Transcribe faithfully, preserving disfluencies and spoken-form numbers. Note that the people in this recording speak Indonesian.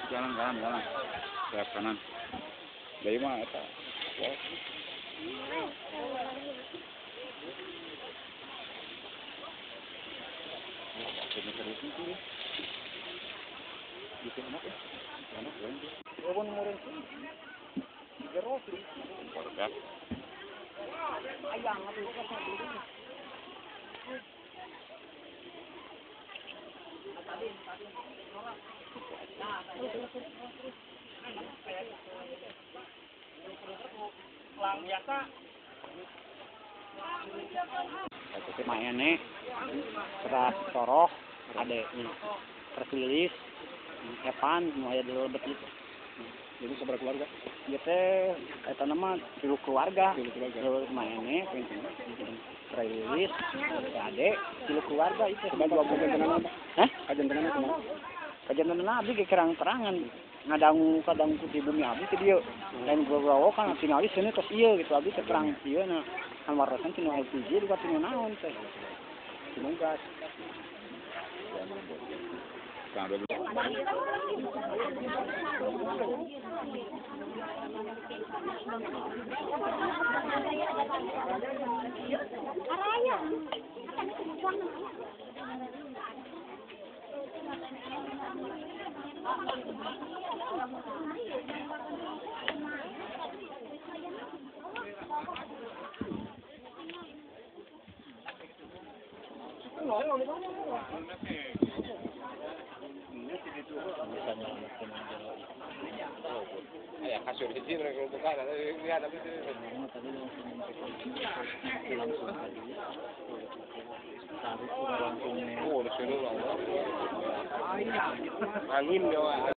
Jalan, jalan, jalan. Belok kanan. Dari mana eta? Ya. Bikin enak ya. Enak banget. Walaupun murah sih. Tiga ratus. Korban. Ayang atau apa sih? Lang biasa. Itu mainnya keras toroh, adeknya tertulis, Evan, mulai dulu betul. Jadi seberapa keluarga? Dia teh kata nama dulu keluarga, dulu keluarga. Dulu mainnya, tertulis, adek, dulu keluarga itu. Sebab kajian tenan apa? Hah? Kajian tenan apa? Kajian tenan abdi ke kerang-kerangan. Ngadang kadang di bumi abdi ke dia. Lain gua kan finalis ini terus iya gitu abdi ke kerang ieu na. Kan warasan tinu L P G juga tinu naon teh. Tinu gas. Kang dua belas. Araya. Ayah kasur di sini kalau bukan ada lihat tapi langsung tarik langsung oh sudah angin dia